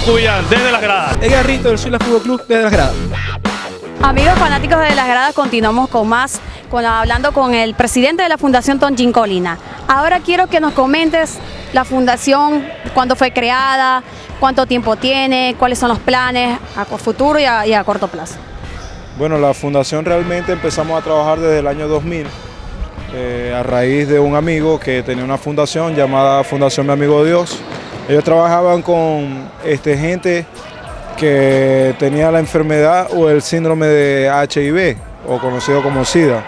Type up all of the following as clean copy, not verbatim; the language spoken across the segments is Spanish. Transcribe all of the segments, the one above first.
Cubillán, desde las gradas. Edgar Rito del Zulia Fútbol Club, desde las gradas. Amigos fanáticos de las gradas, continuamos con más, hablando con el presidente de la Fundación Tonyin Colina. Ahora quiero que nos comentes la fundación, cuándo fue creada, cuánto tiempo tiene, cuáles son los planes a futuro y a corto plazo. Bueno, la fundación realmente empezamos a trabajar desde el año 2000, a raíz de un amigo que tenía una fundación llamada Fundación Mi Amigo Dios. Ellos trabajaban con gente que tenía la enfermedad o el síndrome de HIV, o conocido como SIDA.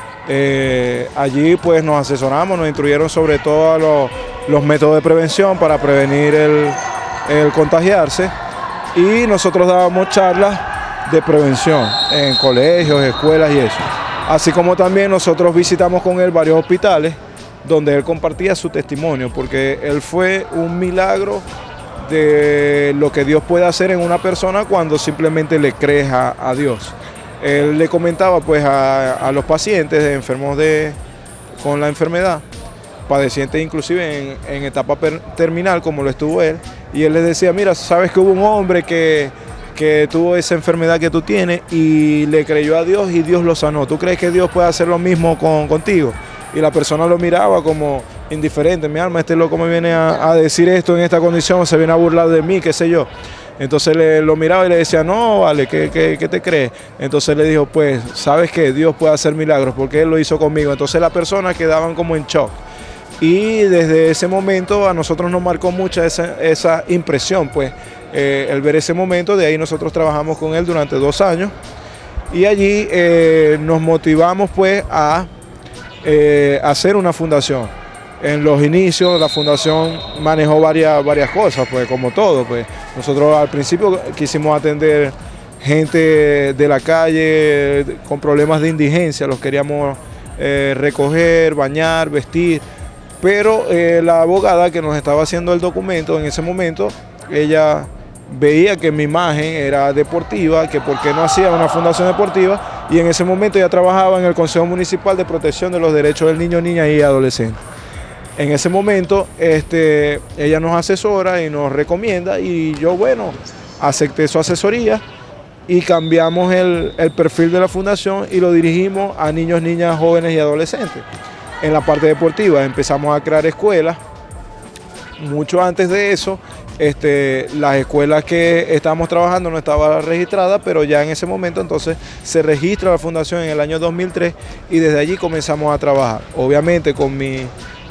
Allí pues nos asesoramos, nos instruyeron sobre todos los métodos de prevención para prevenir el contagiarse, y nosotros dábamos charlas de prevención en colegios, escuelas y eso. Así como también nosotros visitamos con él varios hospitales donde él compartía su testimonio, porque él fue un milagro de lo que Dios puede hacer en una persona cuando simplemente le crees a Dios. Él le comentaba pues a los pacientes enfermos con la enfermedad, padecientes inclusive en etapa terminal como lo estuvo él, y él les decía: mira, sabes que hubo un hombre que tuvo esa enfermedad que tú tienes y le creyó a Dios y Dios lo sanó. ¿Tú crees que Dios puede hacer lo mismo contigo? Y la persona lo miraba como indiferente: mi alma, este loco me viene a decir esto en esta condición, se viene a burlar de mí, qué sé yo. Entonces lo miraba y le decía: no, vale, ¿qué te crees? Entonces le dijo: pues, ¿sabes qué? Dios puede hacer milagros porque Él lo hizo conmigo. Entonces las personas quedaban como en shock. Y desde ese momento a nosotros nos marcó mucha esa impresión, pues, el ver ese momento. De ahí nosotros trabajamos con él durante 2 años y allí nos motivamos pues a hacer una fundación. En los inicios la fundación manejó varias cosas, pues como todo, pues nosotros al principio quisimos atender gente de la calle con problemas de indigencia, los queríamos recoger, bañar, vestir, pero la abogada que nos estaba haciendo el documento en ese momento, ella veía que mi imagen era deportiva, que por qué no hacía una fundación deportiva, y en ese momento ella trabajaba en el Consejo Municipal de Protección de los Derechos del Niño, Niña y Adolescente. En ese momento ella nos asesora y nos recomienda, y yo, bueno, acepté su asesoría y cambiamos el perfil de la fundación y lo dirigimos a niños, niñas, jóvenes y adolescentes. En la parte deportiva empezamos a crear escuelas. Mucho antes de eso, las escuelas que estábamos trabajando no estaban registradas, pero ya en ese momento entonces se registra la fundación en el año 2003 y desde allí comenzamos a trabajar. Obviamente con mi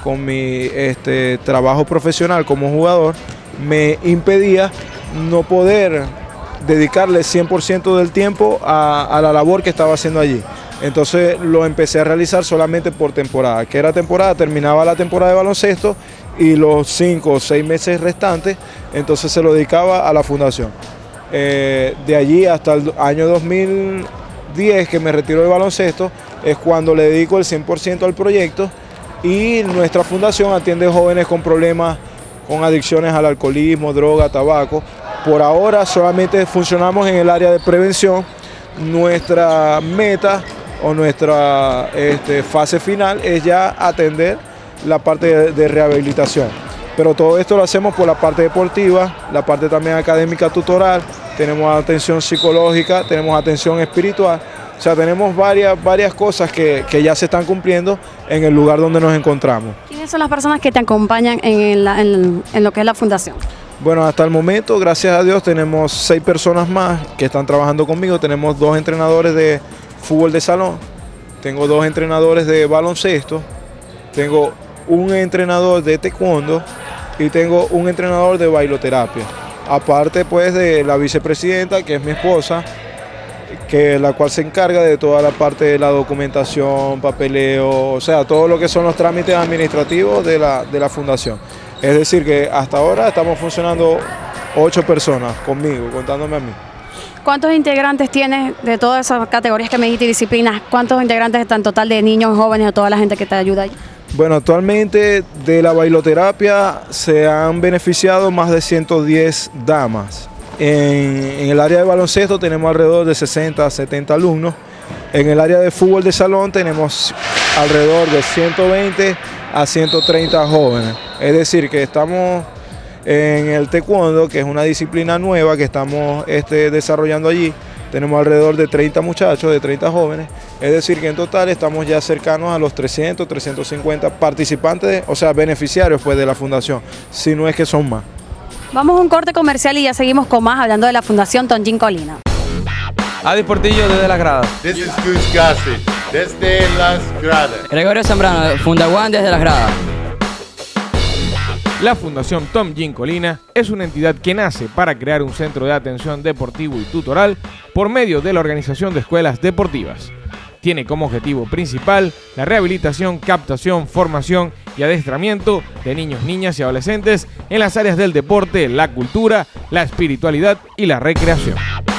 trabajo profesional como jugador me impedía no poder dedicarle 100% del tiempo a la labor que estaba haciendo allí. Entonces lo empecé a realizar solamente por temporada. Que era temporada, terminaba la temporada de baloncesto y los 5 o 6 meses restantes, entonces se lo dedicaba a la fundación. De allí hasta el año 2010, que me retiro del baloncesto, es cuando le dedico el 100% al proyecto, y nuestra fundación atiende jóvenes con problemas, con adicciones al alcoholismo, droga, tabaco. Por ahora solamente funcionamos en el área de prevención. Nuestra meta o nuestra fase final es ya atender la parte de rehabilitación. Pero todo esto lo hacemos por la parte deportiva, la parte también académica tutoral, tenemos atención psicológica, tenemos atención espiritual. O sea, tenemos varias cosas que ya se están cumpliendo en el lugar donde nos encontramos. ¿Quiénes son las personas que te acompañan en lo que es la fundación? Bueno, hasta el momento, gracias a Dios, tenemos 6 personas más que están trabajando conmigo. Tenemos 2 entrenadores de fútbol de salón, tengo 2 entrenadores de baloncesto, tengo un entrenador de taekwondo y tengo un entrenador de bailoterapia. Aparte pues de la vicepresidenta, que es mi esposa, la cual se encarga de toda la parte de la documentación, papeleo, o sea, todo lo que son los trámites administrativos de la fundación. Es decir, que hasta ahora estamos funcionando 8 personas conmigo, contándome a mí. ¿Cuántos integrantes tienes de todas esas categorías que me dijiste y disciplinas? ¿Cuántos integrantes están en total de niños, jóvenes o toda la gente que te ayuda ahí? Bueno, actualmente de la bailoterapia se han beneficiado más de 110 damas. En el área de baloncesto tenemos alrededor de 60 a 70 alumnos. En el área de fútbol de salón tenemos alrededor de 120 a 130 jóvenes. Es decir, que estamos En el taekwondo, que es una disciplina nueva que estamos desarrollando allí, tenemos alrededor de 30 muchachos, de 30 jóvenes, es decir que en total estamos ya cercanos a los 300, 350 participantes, o sea, beneficiarios pues de la fundación, si no es que son más. Vamos a un corte comercial y ya seguimos con más hablando de la Fundación Tom Ginkolina. Adi Portillo desde las gradas. This is Gus Gassi, desde las gradas. Gregorio Zambrano, Fundaguán desde las gradas. La Fundación Tom Ginkolina es una entidad que nace para crear un centro de atención deportivo y tutoral por medio de la organización de escuelas deportivas. Tiene como objetivo principal la rehabilitación, captación, formación y adiestramiento de niños, niñas y adolescentes en las áreas del deporte, la cultura, la espiritualidad y la recreación.